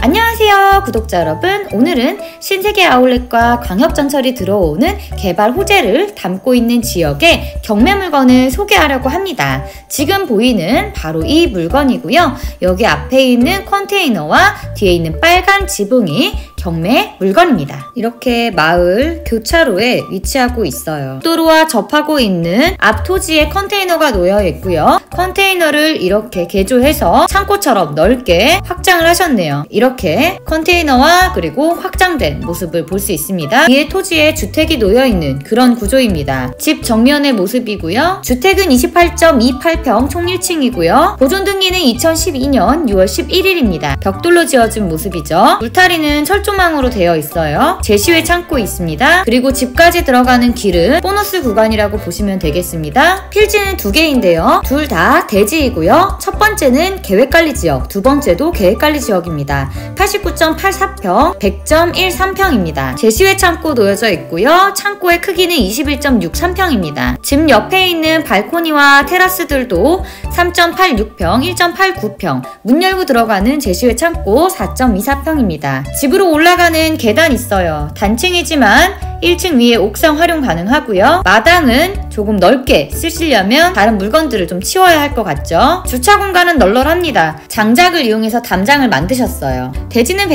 안녕하세요 구독자 여러분, 오늘은 신세계 아울렛과 광역전철이 들어오는 개발 호재를 담고 있는 지역의 경매 물건을 소개하려고 합니다. 지금 보이는 바로 이 물건이고요. 여기 앞에 있는 컨테이너와 뒤에 있는 빨간 지붕이 경매 물건입니다. 이렇게 마을 교차로에 위치하고 있어요. 도로와 접하고 있는 앞 토지에 컨테이너가 놓여 있고요. 컨테이너를 이렇게 개조해서 창고처럼 넓게 확장을 하셨네요. 이렇게 컨테이너와 그리고 확장된 모습을 볼 수 있습니다. 뒤에 토지에 주택이 놓여 있는 그런 구조입니다. 집 정면의 모습이고요. 주택은 28.28평 총 1층이고요. 보존 등기는 2012년 6월 11일입니다. 벽돌로 지어진 모습이죠. 울타리는 철조망으로 되어 있어요. 제시외 창고 있습니다. 그리고 집까지 들어가는 길은 보너스 구간이라고 보시면 되겠습니다. 필지는 두 개인데요. 둘 다 대지이고요. 첫 번째는 계획관리지역, 두 번째도 계획관리지역입니다. 89.84평, 100.13평입니다. 제시외 창고 놓여져 있고요. 창고의 크기는 21.63평입니다. 집 옆에 있는 발코니와 테라스들도 3.86평, 1.89평, 문 열고 들어가는 제시외 창고 4.24평입니다. 집으로 올라가는 계단 있어요. 단층이지만 1층 위에 옥상 활용 가능하고요. 마당은 조금 넓게 쓰시려면 다른 물건들을 좀 치워야 할 것 같죠. 주차 공간은 널널합니다. 장작을 이용해서 담장을 만드셨어요. 대지는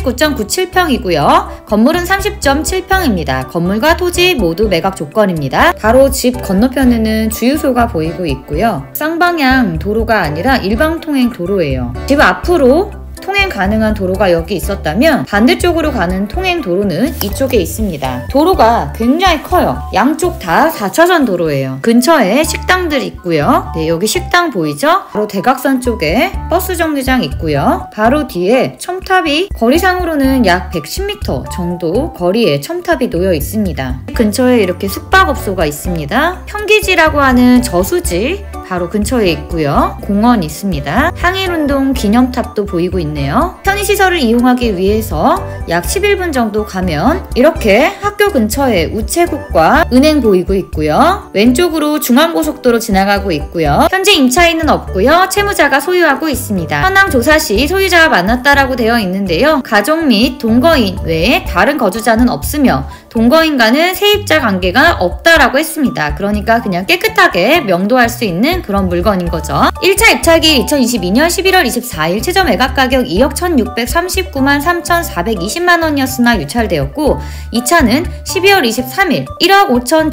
189.97평이고요. 건물은 30.7평입니다. 건물과 토지 모두 매각 조건입니다. 바로 집 건너편에는 주유소가 보이고 있고요. 쌍방향 도로가 아니라 일방통행 도로예요. 집 앞으로 통행 가능한 도로가 여기 있었다면 반대쪽으로 가는 통행 도로는 이쪽에 있습니다. 도로가 굉장히 커요. 양쪽 다 4차선 도로예요. 근처에 식당들 있고요. 네, 여기 식당 보이죠? 바로 대각선 쪽에 버스 정류장 있고요. 바로 뒤에 첨탑이 거리상으로는 약 110m 정도 거리에 첨탑이 놓여 있습니다. 근처에 이렇게 숙박업소가 있습니다. 평기지라고 하는 저수지 바로 근처에 있고요. 공원 있습니다. 항일운동 기념탑도 보이고 있네요. 편의시설을 이용하기 위해서 약 11분 정도 가면 이렇게 학교 근처에 우체국과 은행 보이고 있고요. 왼쪽으로 중앙고속도로 지나가고 있고요. 현재 임차인은 없고요. 채무자가 소유하고 있습니다. 현황 조사 시 소유자와 만났다라고 되어 있는데요. 가족 및 동거인 외에 다른 거주자는 없으며 동거인과는 세입자 관계가 없다라고 했습니다. 그러니까 그냥 깨끗하게 명도할 수 있는 그런 물건인 거죠. 1차 입찰기 2022년 11월 24일 최저 매각 가격 2억 1,639만 3,420만원이었으나 유찰되었고 2차는 12월 23일 1억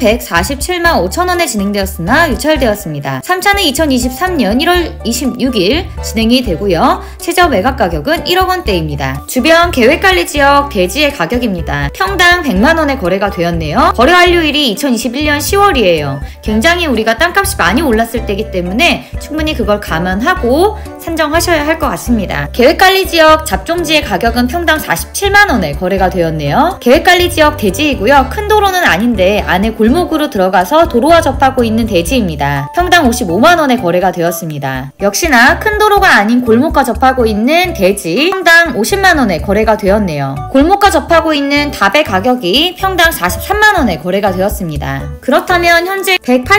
5,147만 5천원에 진행되었으나 유찰되었습니다. 3차는 2023년 1월 26일 진행이 되고요. 최저 매각 가격은 1억 원대입니다. 주변 계획관리지역 대지의 가격입니다. 평당 100만원에 거래가 되었네요. 거래 완료일이 2021년 10월이에요. 굉장히 우리가 땅값이 많이 올랐을 때이기 때문에 충분히 그걸 감안하고 산정하셔야 할 것 같습니다. 계획관리지역 잡종지의 가격은 평당 47만원에 거래가 되었네요. 계획관리지역 대지이고요. 큰 도로는 아닌데 안에 골목으로 들어가서 도로와 접하고 있는 대지입니다. 평당 55만원에 거래가 되었습니다. 역시나 큰 도로가 아닌 골목과 접하고 있는 대지 평당 50만원에 거래가 되었네요. 골목과 접하고 있는 답의 가격이 평당 43만원에 거래가 되었습니다. 그렇다면 현재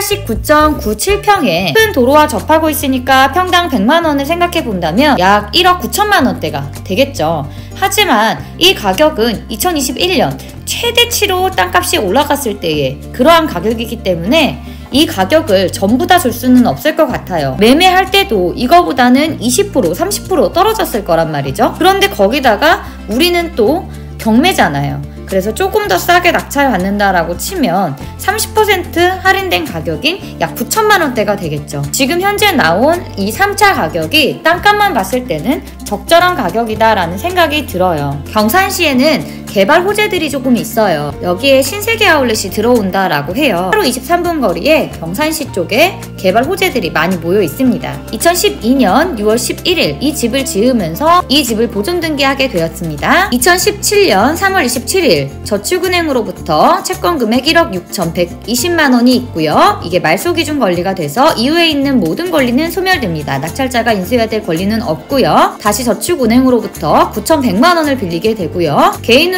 189.97평에 큰 도로와 접하고 있으니까 평당 100만원을 생각해본다면 약 1억 9천만원대가 되겠죠. 하지만 이 가격은 2021년 최대치로 땅값이 올라갔을 때의 그러한 가격이기 때문에 이 가격을 전부 다 줄 수는 없을 것 같아요. 매매할 때도 이거보다는 20%, 30% 떨어졌을 거란 말이죠. 그런데 거기다가 우리는 또 경매잖아요. 그래서 조금 더 싸게 낙찰받는다라고 치면 30% 할인된 가격인 약 9천만원대가 되겠죠. 지금 현재 나온 이 3차 가격이 땅값만 봤을 때는 적절한 가격이다라는 생각이 들어요. 경산시에는 개발 호재들이 조금 있어요. 여기에 신세계 아울렛이 들어온다라고 해요. 하루 23분 거리에 경산시 쪽에 개발 호재들이 많이 모여 있습니다. 2012년 6월 11일 이 집을 지으면서 이 집을 보존 등기하게 되었습니다. 2017년 3월 27일 저축은행으로부터 채권 금액 1억 6,120만원이 있고요. 이게 말소 기준 권리가 돼서 이후에 있는 모든 권리는 소멸됩니다. 낙찰자가 인수해야 될 권리는 없고요. 다시 저축은행으로부터 9,100만원을 빌리게 되고요. 개인으로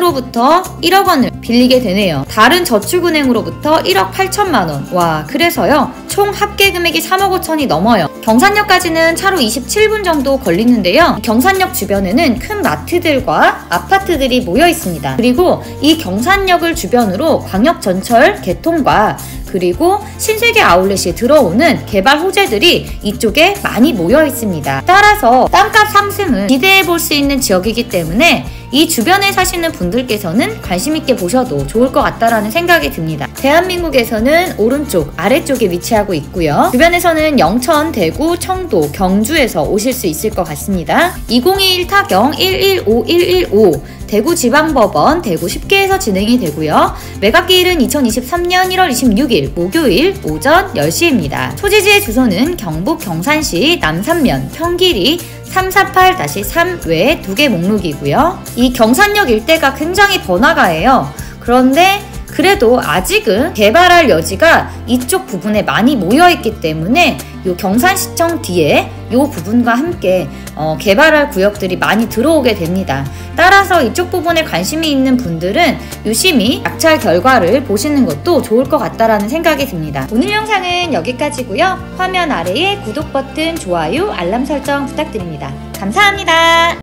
은행으로부터 1억 원을 빌리게 되네요. 다른 저축은행으로부터 1억 8천만 원. 와, 그래서요 총 합계 금액이 3억 5천이 넘어요. 경산역까지는 차로 27분 정도 걸리는데요. 경산역 주변에는 큰 마트들과 아파트들이 모여 있습니다. 그리고 이 경산역을 주변으로 광역전철 개통과 그리고 신세계 아울렛이 들어오는 개발 호재들이 이쪽에 많이 모여 있습니다. 따라서 땅값 상승을 기대해 볼 수 있는 지역이기 때문에 이 주변에 사시는 분들께서는 관심 있게 보셔도 좋을 것 같다라는 생각이 듭니다. 대한민국에서는 오른쪽 아래쪽에 위치하고 있고요. 주변에서는 영천, 대구, 청도, 경주에서 오실 수 있을 것 같습니다. 2021 타경 115115 대구지방법원 대구 10개에서 진행이 되고요. 매각기일은 2023년 1월 26일 목요일 오전 10시입니다. 소지지의 주소는 경북 경산시 남산면 평길이 348-3 외에 2개 목록이고요. 이 경산역 일대가 굉장히 번화가예요. 그런데 그래도 아직은 개발할 여지가 이쪽 부분에 많이 모여있기 때문에 요 경산시청 뒤에 요 부분과 함께 개발할 구역들이 많이 들어오게 됩니다. 따라서 이쪽 부분에 관심이 있는 분들은 유심히 낙찰 결과를 보시는 것도 좋을 것 같다라는 생각이 듭니다. 오늘 영상은 여기까지고요. 화면 아래에 구독 버튼, 좋아요, 알람 설정 부탁드립니다. 감사합니다.